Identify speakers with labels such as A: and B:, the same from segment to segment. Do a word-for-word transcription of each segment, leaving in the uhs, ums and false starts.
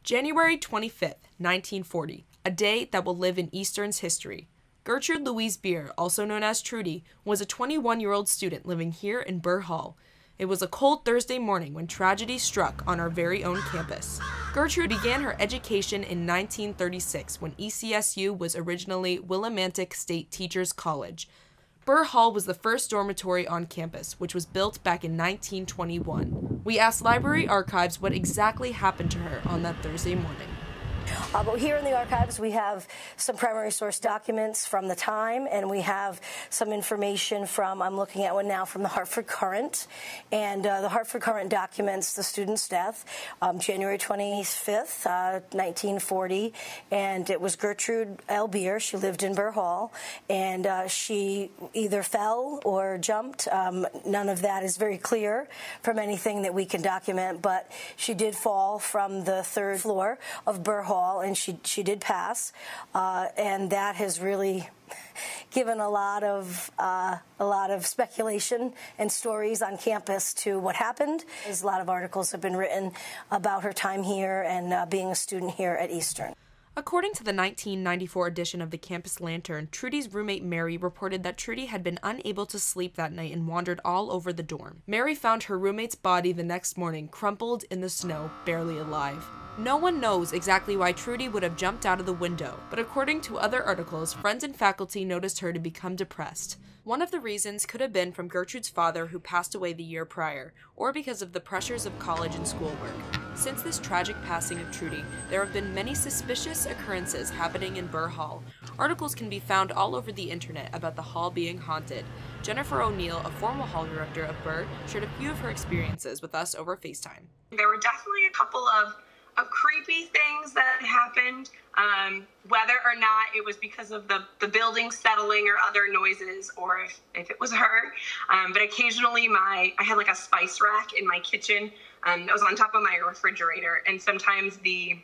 A: January twenty-fifth, nineteen forty, a day that will live in Eastern's history. Gertrude Louise Beer, also known as Trudy, was a twenty-one-year-old student living here in Burr Hall. It was a cold Thursday morning when tragedy struck on our very own campus. Gertrude began her education in nineteen thirty-six when E C S U was originally Willimantic State Teachers College. Burr Hall was the first dormitory on campus, which was built back in nineteen twenty-one. We asked library archives what exactly happened to her on that Thursday morning.
B: Uh, but here in the archives, we have some primary source documents from the time, and we have some information from, I'm looking at one now, from the Hartford Courant. And uh, the Hartford Courant documents the student's death, um, January twenty-fifth, uh, nineteen forty, and it was Gertrude L. Beer. She lived in Burr Hall, and uh, she either fell or jumped. Um, none of that is very clear from anything that we can document, but she did fall from the third floor of Burr Hall. And she she did pass, uh, and that has really given a lot of uh, a lot of speculation and stories on campus to what happened. There's a lot of articles have been written about her time here and uh, being a student here at Eastern.
A: According to the nineteen ninety-four edition of the Campus Lantern, Trudy's roommate Mary reported that Trudy had been unable to sleep that night and wandered all over the dorm. Mary found her roommate's body the next morning, crumpled in the snow, barely alive. No one knows exactly why Trudy would have jumped out of the window, but according to other articles, friends and faculty noticed her to become depressed. One of the reasons could have been from Gertrude's father, who passed away the year prior, or because of the pressures of college and schoolwork. Since this tragic passing of Trudy, there have been many suspicious occurrences happening in Burr Hall. Articles can be found all over the internet about the hall being haunted. Jennifer O'Neill, a former hall director of Burr, shared a few of her experiences with us over FaceTime.
C: There were definitely a couple of of creepy things that happened, um, whether or not it was because of the, the building settling or other noises, or if, if it was her. Um, but occasionally my, I had like a spice rack in my kitchen um, that was on top of my refrigerator. And sometimes the,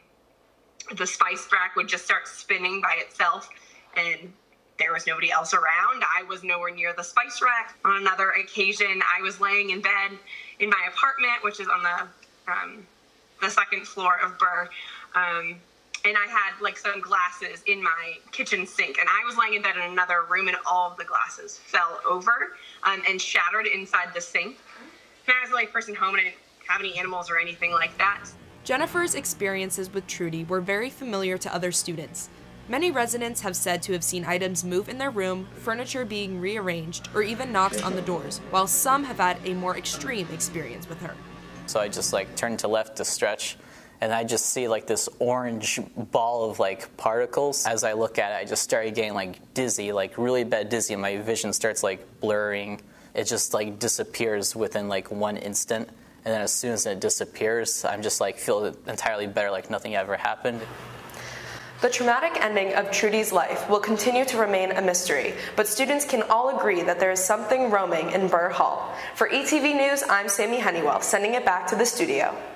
C: the spice rack would just start spinning by itself, and there was nobody else around. I was nowhere near the spice rack. On another occasion, I was laying in bed in my apartment, which is on the, um, the second floor of Burr, um, and I had like some glasses in my kitchen sink, and I was laying in bed in another room, and all of the glasses fell over um, and shattered inside the sink. And I was the only person home, and I didn't have any animals or anything like that.
A: Jennifer's experiences with Trudy were very familiar to other students. Many residents have said to have seen items move in their room, furniture being rearranged, or even knocks on the doors, while some have had a more extreme experience with her.
D: So I just like turned to left to stretch, and I just see like this orange ball of like particles. As I look at it, I just started getting like dizzy, like really bad dizzy, and my vision starts like blurring. It just like disappears within like one instant, and then as soon as it disappears, I'm just like feel entirely better, like nothing ever happened.
A: The traumatic ending of Trudy's life will continue to remain a mystery, but students can all agree that there is something roaming in Burr Hall. For E T V News, I'm Sammy Honeywell, sending it back to the studio.